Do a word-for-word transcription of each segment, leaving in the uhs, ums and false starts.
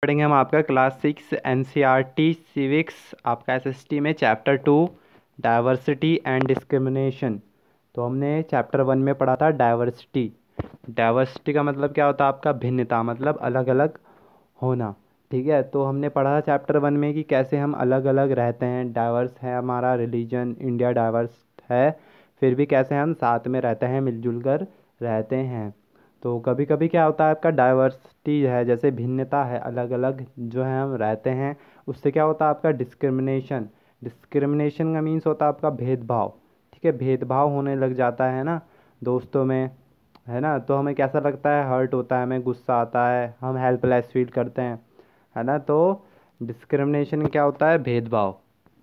पढ़ेंगे हम आपका क्लास सिक्स एनसीईआरटी सिविक्स आपका एसएसटी में chapter two diversity and discrimination. तो हमने चैप्टर वन में पढ़ा था डाइवर्सिटी। डाइवर्सिटी का मतलब क्या होता है आपका भिन्नता, मतलब अलग अलग होना। ठीक है, तो हमने पढ़ा था चैप्टर वन में कि कैसे हम अलग अलग रहते हैं। डाइवर्स है हमारा रिलीजन, इंडिया डाइवर्स है, फिर भी कैसे हम साथ में रहते हैं, मिलजुल कर रहते हैं। तो कभी कभी क्या होता है आपका डाइवर्सिटी है, जैसे भिन्नता है, अलग अलग जो है हम रहते हैं, उससे क्या होता है आपका डिस्क्रिमिनेशन। डिस्क्रिमिनेशन का मीन्स होता है आपका भेदभाव। ठीक है, भेदभाव होने लग जाता है ना दोस्तों में, है ना। तो हमें कैसा लगता है, हर्ट होता है, हमें गुस्सा आता है, हम हेल्पलेस फील करते हैं, है ना। तो डिस्क्रिमिनेशन क्या होता है, भेदभाव।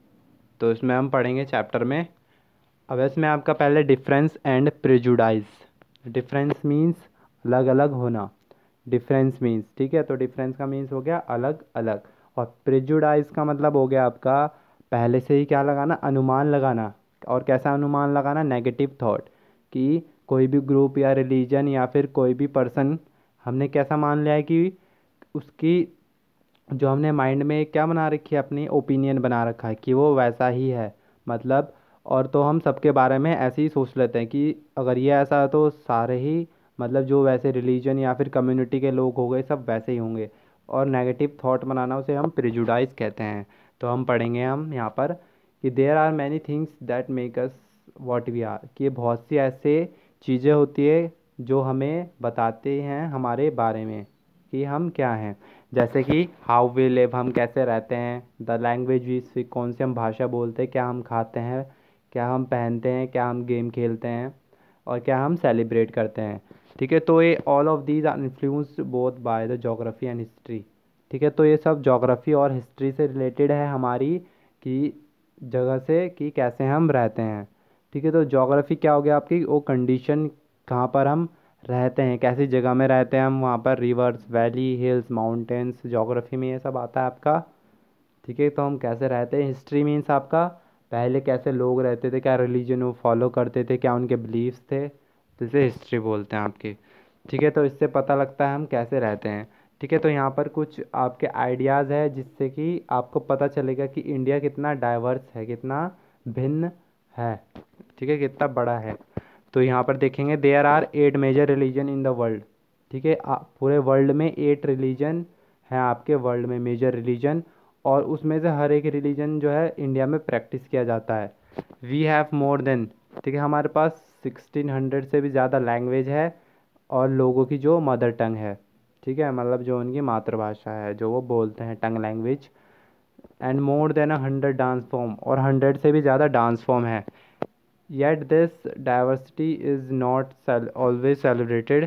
तो इसमें हम पढ़ेंगे चैप्टर में। अब इसमें आपका पहले difference and prejudice. Difference means अलग अलग होना, डिफरेंस मीन्स, ठीक है। तो डिफरेंस का मीन्स हो गया अलग अलग, और प्रेजुडाइज का मतलब हो गया आपका पहले से ही क्या लगाना, अनुमान लगाना। और कैसा अनुमान लगाना, नेगेटिव थॉट, कि कोई भी ग्रुप या रिलीजन या फिर कोई भी पर्सन हमने कैसा मान लिया है कि उसकी जो हमने माइंड में क्या बना रखी है, अपनी ओपिनियन बना रखा है कि वो वैसा ही है, मतलब। और तो हम सबके बारे में ऐसे ही सोच लेते हैं कि अगर ये ऐसा है तो सारे ही, मतलब जो वैसे रिलीजन या फिर कम्युनिटी के लोग हो गए सब वैसे ही होंगे। और नेगेटिव थॉट बनाना उसे हम प्रिजुडाइज कहते हैं। तो हम पढ़ेंगे हम यहाँ पर कि there are many things that make us what we are, कि बहुत सी ऐसे चीज़ें होती है जो हमें बताते हैं हमारे बारे में कि हम क्या हैं। जैसे कि हाउ वी लिव, हम कैसे रहते हैं। द लैंग्वेज वी स्पीक, कौन सी हम भाषा बोलते हैं, क्या हम खाते हैं, क्या हम पहनते हैं, क्या हम गेम खेलते हैं, और क्या हम सेलिब्रेट करते हैं। ठीक है, तो ये all of these are influenced both by the geography and history. ठीक है, तो ये सब जोग्राफी और हिस्ट्री से रिलेटेड है हमारी, कि जगह से कि कैसे हम रहते हैं। ठीक है, तो जोग्राफी क्या हो गया आपकी, वो कंडीशन कहाँ पर हम रहते हैं, कैसी जगह में रहते हैं हम, वहाँ पर rivers, valley, hills, mountains, geography में ये सब आता है आपका। ठीक है, तो हम कैसे रहते हैं। हिस्ट्री मीन्स आपका पहले कैसे लोग रहते थे, क्या रिलीजन वो फॉलो करते थे, क्या उनके बिलीव्स थे, तो इसे हिस्ट्री बोलते हैं आपकी। ठीक है, तो इससे पता लगता है हम कैसे रहते हैं। ठीक है, तो यहाँ पर कुछ आपके आइडियाज़ है जिससे कि आपको पता चलेगा कि इंडिया कितना डाइवर्स है, कितना भिन्न है। ठीक है, कितना बड़ा है। तो यहाँ पर देखेंगे there are eight major religion in the world. ठीक है, आ- पूरे वर्ल्ड में एट रिलीजन हैं आपके, वर्ल्ड में मेजर रिलीजन। और उसमें से हर एक रिलीजन जो है इंडिया में प्रैक्टिस किया जाता है। वी हैव मोर देन, ठीक है, हमारे पास सिक्सटीन हंड्रेड से भी ज़्यादा लैंग्वेज है, और लोगों की जो मदर टंग है, ठीक है, मतलब जो उनकी मातृभाषा है, जो वो बोलते हैं, tongue language. And more than a hundred dance form, और हंड्रेड से भी ज़्यादा डांस फॉर्म है। Yet this diversity is not always celebrated.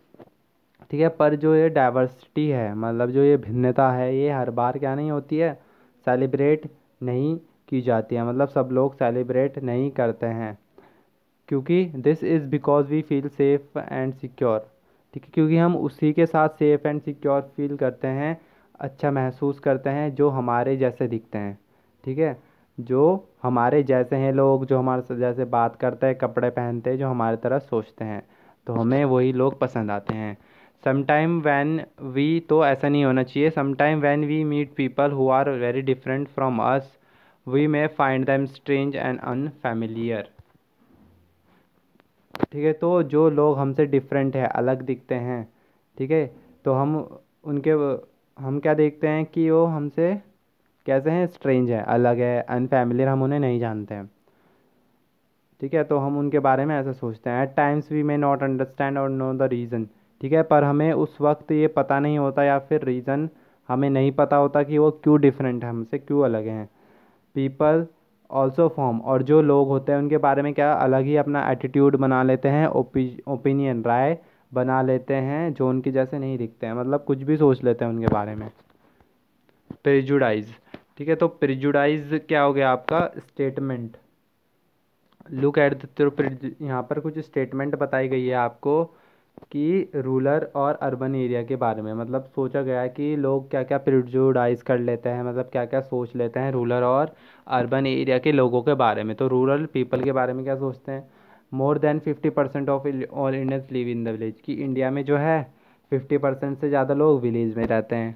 ठीक है, पर जो ये डाइवर्सिटी है, मतलब जो ये भिन्नता है, ये हर बार क्या नहीं होती है, सेलिब्रेट नहीं की जाती है, मतलब सब लोग सेलिब्रेट नहीं करते हैं। क्योंकि this is because we feel safe and secure. ठीक है, क्योंकि हम उसी के साथ सेफ एंड सिक्योर फील करते हैं, अच्छा महसूस करते हैं, जो हमारे जैसे दिखते हैं। ठीक है, जो हमारे जैसे हैं लोग, जो हमारे साथ जैसे बात करते हैं, कपड़े पहनते हैं, जो हमारी तरह सोचते हैं, तो हमें वही लोग पसंद आते हैं। समटाइम वैन वी, तो ऐसा नहीं होना चाहिए, sometime when we meet people who are very different from us, we may find them strange and unfamiliar. ठीक है, तो जो लोग हमसे डिफरेंट है, अलग दिखते हैं, ठीक है, तो हम उनके हम क्या देखते हैं कि वो हमसे कैसे हैं, स्ट्रेंज है, अलग है, अनफैमिलियर, हम उन्हें नहीं जानते हैं। ठीक है, तो हम उनके बारे में ऐसा सोचते हैं। At times we may not understand और नो द रीज़न। ठीक है, पर हमें उस वक्त ये पता नहीं होता, या फिर रीज़न हमें नहीं पता होता कि वो क्यों डिफरेंट है, हमसे क्यों अलग हैं। पीपल ऑल्सो फॉर्म, और जो लोग होते हैं उनके बारे में क्या अलग ही अपना एटीट्यूड बना लेते हैं, ओपिनियन, राय बना लेते हैं, जो उनके जैसे नहीं दिखते हैं, मतलब कुछ भी सोच लेते हैं उनके बारे में। प्रिजुडाइज। ठीक है, तो प्रिजुडाइज क्या हो गया आपका, स्टेटमेंट। लुक एट द, यहाँ पर कुछ स्टेटमेंट बताई गई है आपको कि रूरल और अर्बन एरिया के बारे में, मतलब सोचा गया है कि लोग क्या क्या प्रिजुडाइज कर लेते हैं, मतलब क्या क्या सोच लेते हैं रूरल और अर्बन एरिया के लोगों के बारे में। तो रूरल पीपल के बारे में क्या सोचते हैं, more than fifty percent of all Indians live in the village, कि इंडिया में जो है फिफ्टी परसेंट से ज़्यादा लोग विलेज में रहते हैं।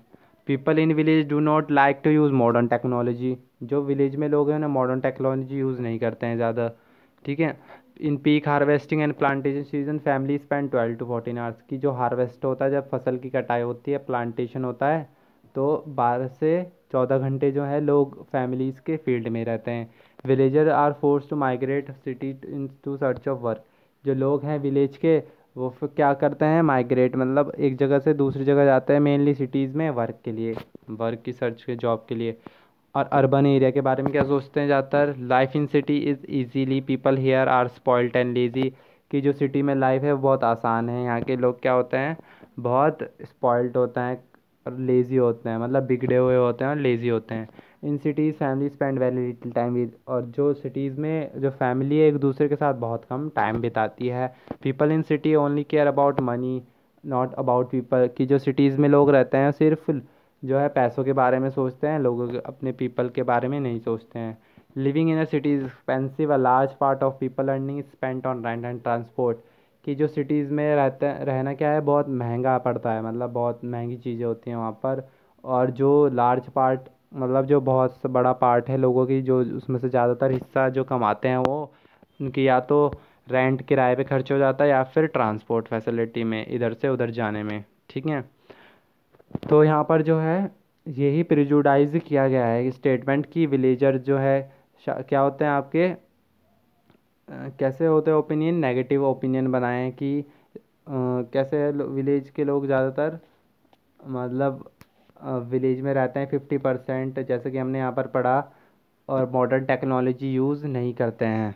People in village do not like to use modern technology, जो विलेज में लोग हैं ना मॉडर्न टेक्नोलॉजी यूज़ नहीं करते हैं ज़्यादा, ठीक है। In peak harvesting and plantation season family spend twelve to fourteen hours, की जो हार्वेस्ट होता है जब फसल की कटाई होती है, प्लांटेशन होता है, तो बारह से चौदह घंटे जो है लोग फैमिलीज़ के फील्ड में रहते हैं। Villager are force to migrate city in to search of work, जो लोग हैं विलेज के वो फिर क्या करते हैं, माइग्रेट मतलब एक जगह से दूसरी जगह जाते हैं, मेनली सिटीज़ में वर्क के लिए, वर्क की सर्च के जॉब के लिए। और अर्बन एरिया के बारे में क्या सोचते हैं ज़्यादातर, life in city is easily, people here are spoiled and lazy, कि जो सिटी में लाइफ है वो बहुत आसान है, यहाँ के लोग क्या होते हैं बहुत स्पॉइल्ड होते हैं और लेज़ी होते हैं, मतलब बिगड़े हुए होते हैं और लेज़ी होते हैं। In cities family spend very little time with, और जो सिटीज़ में जो फैमिली है एक दूसरे के साथ बहुत कम टाइम बिताती है। People in city only care about money not about people, की जो सिटीज़ में लोग रहते हैं सिर्फ जो है पैसों के बारे में सोचते हैं, लोगों के अपने पीपल के बारे में नहीं सोचते हैं। Living in a city is expensive, a large part of people earning spent on rent and transport, कि जो सिटीज़ में रहते हैं रहना क्या है बहुत महंगा पड़ता है, मतलब बहुत महंगी चीज़ें होती हैं वहाँ पर। और जो लार्ज पार्ट मतलब जो बहुत बड़ा पार्ट है लोगों की, जो उसमें से ज़्यादातर हिस्सा जो कमाते हैं वो उनकी या तो रेंट किराए पे खर्च हो जाता है या फिर ट्रांसपोर्ट फैसिलिटी में इधर से उधर जाने में, ठीक है। तो यहाँ पर जो है यही प्रिजुडाइज किया गया है स्टेटमेंट की विलेजर जो है क्या होते हैं आपके अ, कैसे होते हैं ओपिनियन, नेगेटिव ओपिनियन बनाए हैं कि अ, कैसे विलेज के लोग ज़्यादातर मतलब विलेज में रहते हैं फिफ्टी परसेंट, जैसे कि हमने यहाँ पर पढ़ा, और मॉडर्न टेक्नोलॉजी यूज़ नहीं करते हैं,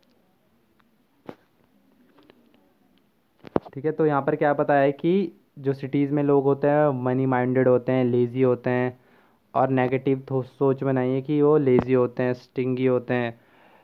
ठीक है। तो यहाँ पर क्या बताया है कि जो सिटीज़ में लोग होते हैं मनी माइंडेड होते हैं, लेज़ी होते हैं, और नेगेटिव सोच बनाइए कि वो लेज़ी होते हैं, स्टिंगी होते हैं,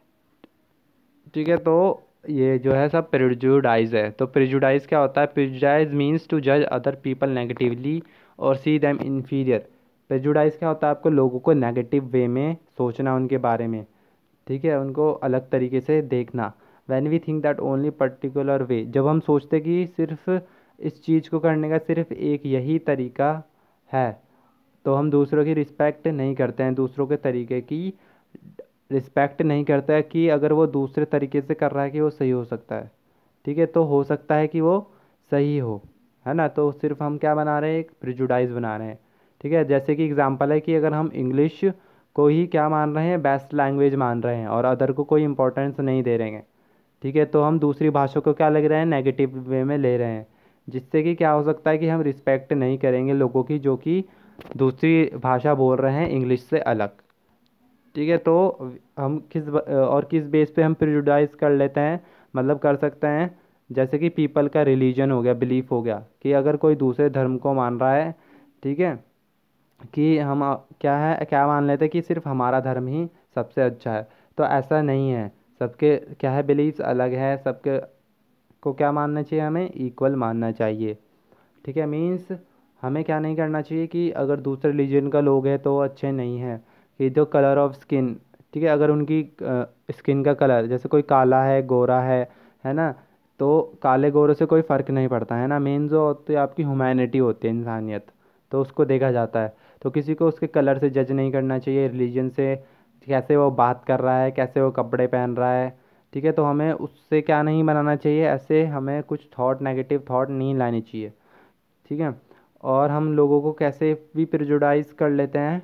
ठीक है। तो ये जो है सब प्रिजुडाइज है। तो प्रिजुडाइज क्या होता है, प्रिजुडाइज मीन्स टू जज अदर पीपल नेगेटिवली और सी देम इन्फीरियर। प्रिजुडाइज क्या होता है, आपको लोगों को नेगेटिव वे में सोचना उनके बारे में, ठीक है, उनको अलग तरीके से देखना। When we think that only particular way, जब हम सोचते कि सिर्फ इस चीज़ को करने का सिर्फ एक यही तरीका है, तो हम दूसरों की रिस्पेक्ट नहीं करते हैं, दूसरों के तरीके की रिस्पेक्ट नहीं करता है कि अगर वो दूसरे तरीके से कर रहा है कि वो सही हो सकता है, ठीक है। तो हो सकता है कि वो सही हो, है ना। तो सिर्फ हम क्या बना रहे हैं, एक प्रिजुडाइज बना रहे हैं, ठीक है। जैसे कि एग्जांपल है कि अगर हम इंग्लिश को ही क्या मान रहे हैं, बेस्ट लैंग्वेज मान रहे हैं और अदर को कोई इंपॉर्टेंस नहीं दे रहे हैं, ठीक है, तो हम दूसरी भाषा को क्या लग रहे हैं, नेगेटिव वे में ले रहे हैं, जिससे कि क्या हो सकता है कि हम रिस्पेक्ट नहीं करेंगे लोगों की जो कि दूसरी भाषा बोल रहे हैं इंग्लिश से अलग, ठीक है। तो हम किस ब- और किस बेस पे हम प्रिजुडाइज कर लेते हैं, मतलब कर सकते हैं, जैसे कि पीपल का रिलीजन हो गया, बिलीफ हो गया, कि अगर कोई दूसरे धर्म को मान रहा है, ठीक है, कि हम अ, क्या है क्या मान लेते हैं कि सिर्फ हमारा धर्म ही सबसे अच्छा है, तो ऐसा नहीं है। सबके क्या है बिलीफ्स अलग है, सबके को क्या मानना चाहिए, हमें इक्वल मानना चाहिए, ठीक है। मीन्स हमें क्या नहीं करना चाहिए कि अगर दूसरे रिलीजन का लोग हैं तो वो अच्छे नहीं हैं, कि जो कलर ऑफ स्किन, ठीक है, अगर उनकी स्किन का कलर जैसे कोई काला है गोरा है है ना, तो काले गोरे से कोई फ़र्क नहीं पड़ता है ना, मेन जो होती है आपकी ह्यूमैनिटी होती है, इंसानियत, तो उसको देखा जाता है। तो किसी को उसके कलर से जज नहीं करना चाहिए, रिलीजन से, कैसे वो बात कर रहा है, कैसे वो कपड़े पहन रहा है, ठीक है। तो हमें उससे क्या नहीं बनाना चाहिए, ऐसे हमें कुछ थॉट नेगेटिव थॉट नहीं लानी चाहिए, ठीक है। और हम लोगों को कैसे भी प्रिजुडाइज कर लेते हैं,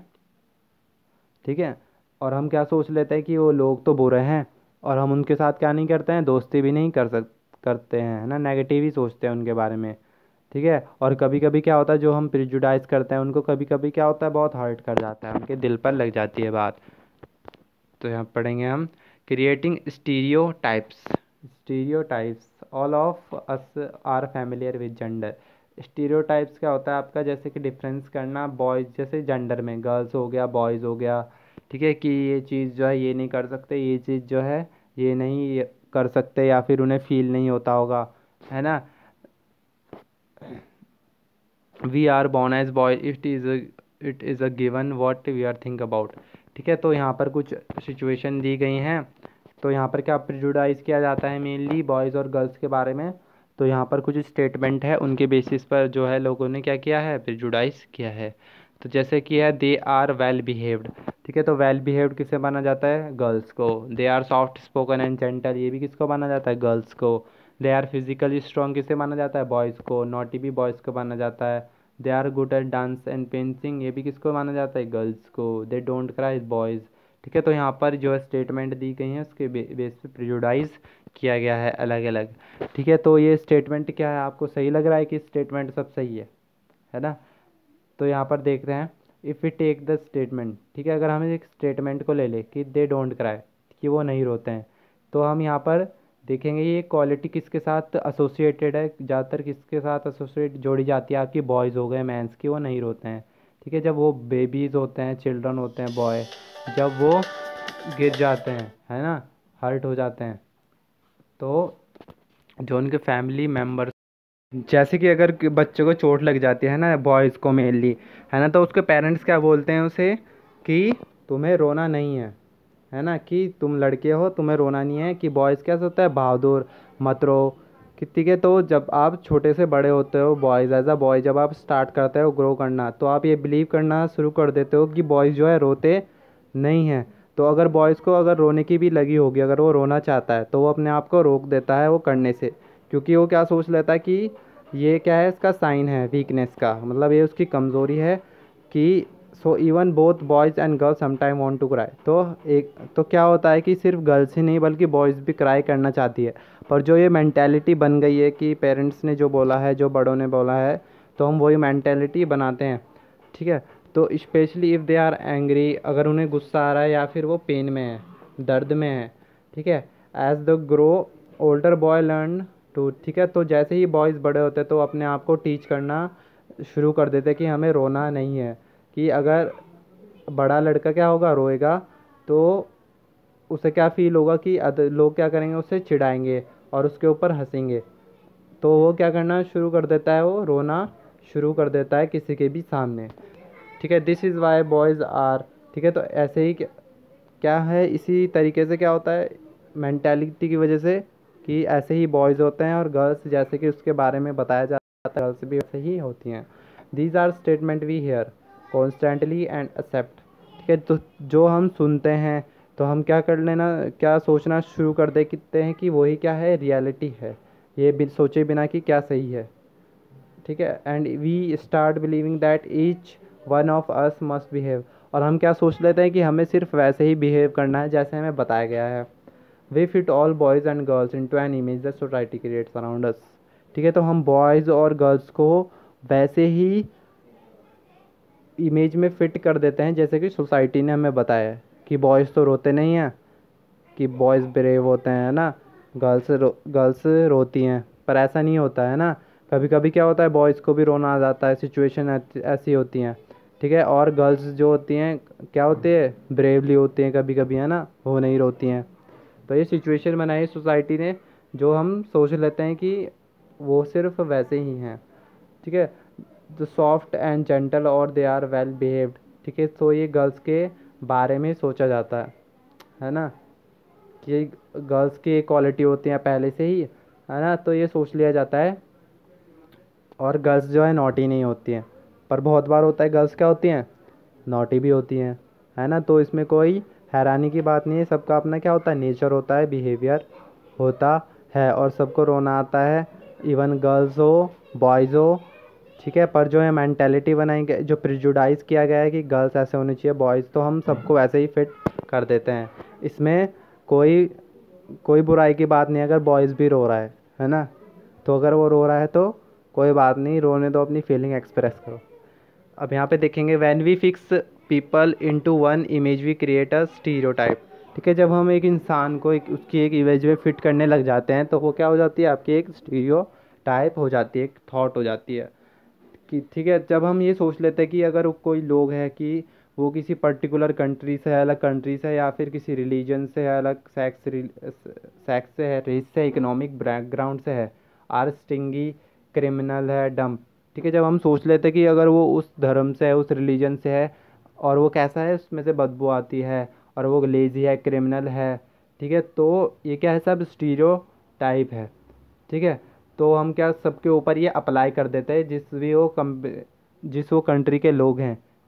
ठीक है, और हम क्या सोच लेते हैं कि वो लोग तो बुरे हैं, और हम उनके साथ क्या नहीं करते हैं, दोस्ती भी नहीं कर सक करते हैं, है ना, नेगेटिव ही सोचते हैं उनके बारे में, ठीक है। और कभी कभी क्या होता है, जो हम प्रिजुडाइज करते हैं उनको कभी कभी क्या होता है, बहुत हर्ट कर जाता है, उनके दिल पर लग जाती है बात। तो यहाँ पढ़ेंगे हम, creating stereotypes, stereotypes all of us are familiar with gender. Stereotypes क्या होता है आपका, जैसे कि डिफरेंस करना, बॉयज़ जैसे जेंडर में गर्ल्स हो गया बॉयज़ हो गया, ठीक है, कि ये चीज़ जो है ये नहीं कर सकते, ये चीज़ जो है ये नहीं कर सकते, या फिर उन्हें फील नहीं होता होगा, है ना। We are born as boy it is it is a given what we are think about, ठीक है। तो यहाँ पर कुछ सिचुएशन दी गई हैं, तो यहाँ पर क्या प्रिजुडाइज किया जाता है मेनली बॉयज़ और गर्ल्स के बारे में। तो यहाँ पर कुछ स्टेटमेंट है, उनके बेसिस पर जो है लोगों ने क्या किया है, प्रिजुडाइज किया है। तो जैसे कि है दे आर वेल बिहेव्ड, ठीक है, तो वेल बिहेव्ड किसे माना जाता है? गर्ल्स को। They are soft spoken and gentle, ये भी किसको माना जाता है? गर्ल्स को। दे आर फिजिकली स्ट्रॉन्ग किसे माना जाता है? बॉयज़ को। नॉटी भी बॉयज़ को माना जाता है। They are good at dance and painting, ये भी किसको माना जाता है? गर्ल्स को। They don't cry, boys. ठीक है, तो यहाँ पर जो स्टेटमेंट दी गई हैं उसके बे, बेस पे प्रिजुडाइज किया गया है अलग अलग। ठीक है, तो ये स्टेटमेंट क्या है, आपको सही लग रहा है कि स्टेटमेंट सब सही है है ना? तो यहाँ पर देख रहे हैं, if we take the statement, ठीक है, अगर हम एक स्टेटमेंट को ले लें कि दे डोंट क्राई, कि वो नहीं रोते हैं, तो हम यहाँ पर देखेंगे ये क्वालिटी किसके साथ एसोसिएटेड है, ज़्यादातर किसके साथ एसोसिएट जोड़ी जाती है? आपकी बॉयज़ हो गए, मैंस की, वो नहीं रोते हैं। ठीक है, जब वो बेबीज़ होते हैं, चिल्ड्रन होते हैं, बॉय, जब वो गिर जाते हैं, है ना, हर्ट हो जाते हैं, तो जो उनके फैमिली मेम्बर्स, जैसे कि अगर कि बच्चे को चोट लग जाती है ना, बॉयज़ को मेनली, है ना, तो उसके पेरेंट्स क्या बोलते हैं उसे कि तुम्हें रोना नहीं है, है ना, कि तुम लड़के हो, तुम्हें रोना नहीं है। कि बॉयज़ क्या होता है? बहादुर, मत रो। कि ठीक है, तो जब आप छोटे से बड़े होते हो, बॉयज़ एज अ बॉय जब आप स्टार्ट करते हो ग्रो करना, तो आप ये बिलीव करना शुरू कर देते हो कि बॉयज़ जो है रोते नहीं हैं। तो अगर बॉयज़ को अगर रोने की भी लगी होगी, अगर वो रोना चाहता है, तो वो अपने आप को रोक देता है वो करने से, क्योंकि वो क्या सोच लेता है कि ये क्या है, इसका साइन है वीकनेस का, मतलब ये उसकी कमज़ोरी है। कि so even both boys and girls sometime want to cry, तो एक तो क्या होता है कि सिर्फ गर्ल्स ही नहीं बल्कि बॉयज़ भी क्राई करना चाहती है। पर जो ये मेंटेलिटी बन गई है कि पेरेंट्स ने जो बोला है, जो बड़ों ने बोला है, तो हम वही मेंटेलिटी बनाते हैं। ठीक है, तो specially if they are angry, अगर उन्हें गुस्सा आ रहा है या फिर वो पेन में है, दर्द में है। ठीक है, as the grow older boy learn to, ठीक है, तो जैसे ही बॉयज़ बड़े होते हैं तो अपने आप को टीच करना शुरू कर देते कि हमें रोना नहीं है। कि अगर बड़ा लड़का क्या होगा, रोएगा, तो उसे क्या फील होगा कि अद लोग क्या करेंगे, उसे चिढ़ाएंगे और उसके ऊपर हंसेंगे, तो वो क्या करना शुरू कर देता है, वो रोना शुरू कर देता है किसी के भी सामने। ठीक है, this is why boys are, ठीक है, तो ऐसे ही क्या क्या है, इसी तरीके से क्या होता है मेंटालिटी की वजह से, कि ऐसे ही बॉयज़ होते हैं और गर्ल्स जैसे कि उसके बारे में बताया जाता है, गर्ल्स भी वैसे ही होती हैं। These are statement we hear constantly and accept, ठीक है, तो जो हम सुनते हैं तो हम क्या कर लेना, क्या सोचना शुरू कर देते हैं कि वही क्या है, रियलिटी है, ये भी सोचे बिना कि क्या सही है। ठीक है, and we start believing that each one of us must behave, और हम क्या सोच लेते हैं कि हमें सिर्फ वैसे ही बिहेव करना है जैसे हमें बताया गया है। We fit all boys and girls in to an image the society creates around us, ठीक है, तो हम बॉयज़ और गर्ल्स को वैसे ही इमेज में फिट कर देते हैं जैसे कि सोसाइटी ने हमें बताया है। कि बॉयज़ तो रोते नहीं हैं, कि बॉयज़ ब्रेव होते हैं, है ना, गर्ल्स रो गर्ल्स रोती हैं, पर ऐसा नहीं होता है ना। कभी कभी क्या होता है, बॉयज़ को भी रोना आ जाता है, सिचुएशन ऐसी होती हैं। ठीक है, और गर्ल्स जो होती हैं क्या होती है, ब्रेवली होती हैं कभी कभी, है ना, वो नहीं रोती हैं। तो ये सिचुएशन बनाई सोसाइटी ने, जो हम सोच लेते हैं कि वो सिर्फ वैसे ही हैं। ठीक है, जो सॉफ्ट एंड जेंटल और दे आर वेल बिहेव्ड, ठीक है, तो ये गर्ल्स के बारे में सोचा जाता है है ना, कि गर्ल्स की क्वालिटी होती हैं पहले से ही, है ना, तो ये सोच लिया जाता है। और गर्ल्स जो है नॉटी नहीं होती हैं, पर बहुत बार होता है गर्ल्स क्या होती हैं, नॉटी भी होती हैं, है ना, तो इसमें कोई हैरानी की बात नहीं है, सबका अपना क्या होता है, नेचर होता है, बिहेवियर होता है, और सबको रोना आता है, इवन गर्ल्स हो, बॉयज़ हो। ठीक है, पर जो है मेंटेलिटी बनाई गई, जो प्रिजुडाइज किया गया है कि गर्ल्स ऐसे होनी चाहिए, बॉयज़, तो हम सबको वैसे ही फिट कर देते हैं। इसमें कोई कोई बुराई की बात नहीं, अगर बॉयज़ भी रो रहा है है ना, तो अगर वो रो रहा है तो कोई बात नहीं, रोने दो, अपनी फीलिंग एक्सप्रेस करो। अब यहाँ पे देखेंगे, when we fix people into one image we create a stereotype, ठीक है, जब हम एक इंसान को एक उसकी एक इमेज में फिट करने लग जाते हैं, तो वो क्या हो जाती है, आपकी एक स्टीरियोटाइप हो जाती है, एक थॉट हो जाती है। कि ठीक है, जब हम ये सोच लेते हैं कि अगर कोई लोग है कि वो किसी पर्टिकुलर कंट्री से है, अलग कंट्री से है, या फिर किसी रिलीजन से है, अलग सेक्स सेक्स से है, रेस से, इकोनॉमिक बैकग्राउंड से है, आर स्टिंगी, क्रिमिनल है, डम, ठीक है, जब हम सोच लेते हैं कि अगर वो उस धर्म से है, उस रिलीजन से है, और वो कैसा है, उसमें से बदबू आती है, और वो लेजी है, क्रिमिनल है, ठीक है, तो ये क्या है, सब स्टीरियोटाइप है। ठीक है, तो हम क्या सबके ऊपर ये अप्लाई कर देते हैं, जिस भी वो कम जिस वो कंट्री के लोग हैं,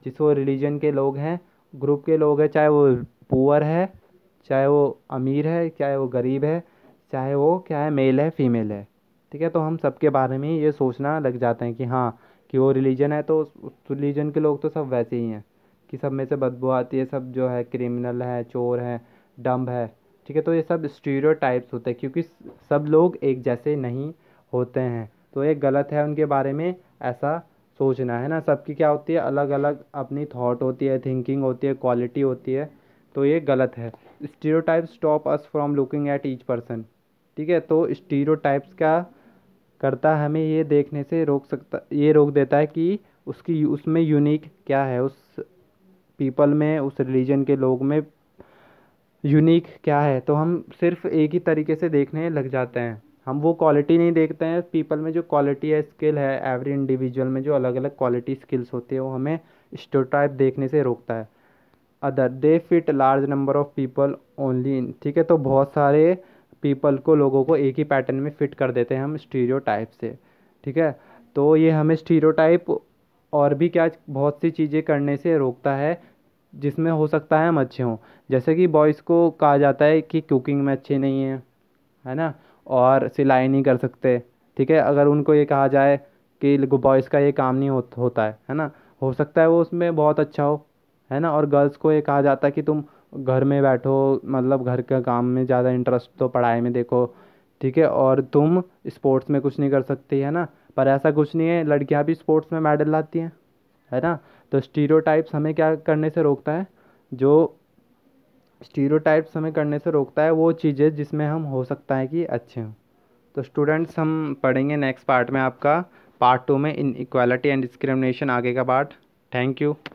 जिस वो रिलीजन के लोग हैं, ग्रुप के लोग हैं, चाहे वो पुअर है, चाहे वो अमीर है, चाहे वो गरीब है, चाहे वो क्या है, मेल है फीमेल है, ठीक है। तो हम सबके बारे में ये सोचना लग जाते हैं कि हाँ, कि वो रिलीजन है तो उस रिलीजन के लोग तो सब वैसे ही हैं, कि सब में से बदबू आती है, सब जो है क्रिमिनल है, चोर है, डम्ब है, ठीक है। तो ये सब स्टीरियोटाइप्स होते हैं, क्योंकि सब लोग एक जैसे नहीं होते हैं। तो ये गलत है उनके बारे में ऐसा सोचना, है ना। सबकी क्या होती है, अलग अलग अपनी थॉट होती है, थिंकिंग होती है, क्वालिटी होती है। तो ये गलत है। Stereotypes stop us from looking at each person, ठीक है। तो स्टीरियोटाइप्स क्या करता है, हमें ये देखने से रोक सकता, ये रोक देता है कि उसकी उसमें यूनिक क्या है, उस पीपल में, उस रिलीजन के लोग में यूनिक क्या है। तो हम सिर्फ एक ही तरीके से देखने लग जाते हैं, हम वो क्वालिटी नहीं देखते हैं पीपल में, जो क्वालिटी है, स्किल है, एवरी इंडिविजुअल में जो अलग अलग क्वालिटी स्किल्स होती है, वो हमें स्टेरियोटाइप देखने से रोकता है। Other they fit large number of people only in, ठीक है। तो बहुत सारे पीपल को, लोगों को एक ही पैटर्न में फिट कर देते हैं हम स्टीरियोटाइप से, ठीक है। तो ये हमें स्टीरियोटाइप और भी क्या बहुत सी चीज़ें करने से रोकता है, जिसमें हो सकता है हम अच्छे हों। जैसे कि बॉयज़ को कहा जाता है कि कुकिंग में अच्छे नहीं हैं, है ना, और सिलाई नहीं कर सकते, ठीक है। अगर उनको ये कहा जाए कि बॉयज़ का ये काम नहीं हो, होता है है ना, हो सकता है वो उसमें बहुत अच्छा हो, है ना। और गर्ल्स को ये कहा जाता है कि तुम घर में बैठो, मतलब घर के काम में ज़्यादा इंटरेस्ट तो पढ़ाई में देखो, ठीक है, और तुम स्पोर्ट्स में कुछ नहीं कर सकती, है ना। पर ऐसा कुछ नहीं है, लड़कियां भी स्पोर्ट्स में मेडल लाती हैं, है ना। तो स्टीरियोटाइप्स हमें क्या करने से रोकता है, जो स्टीरियोटाइप्स हमें करने से रोकता है वो चीज़ें जिसमें हम हो सकता है कि अच्छे हों। तो स्टूडेंट्स, हम पढ़ेंगे नेक्स्ट पार्ट में, आपका पार्ट टू में इन इक्वालिटी एंड डिस्क्रिमिनेशन, आगे का पार्ट। Thank you.